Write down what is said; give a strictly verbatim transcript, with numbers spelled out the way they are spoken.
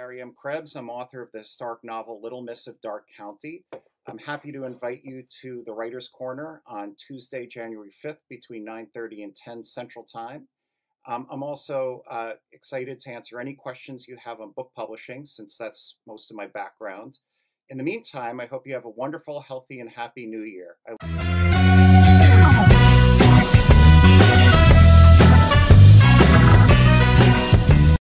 Gary M Krebs. I'm author of the historic novel Little Miss of Dark County. I'm happy to invite you to the Writer's Corner on Tuesday, January fifth between nine thirty and ten Central Time. Um, I'm also uh, excited to answer any questions you have on book publishing, since that's most of my background. In the meantime, I hope you have a wonderful, healthy, and happy New Year. I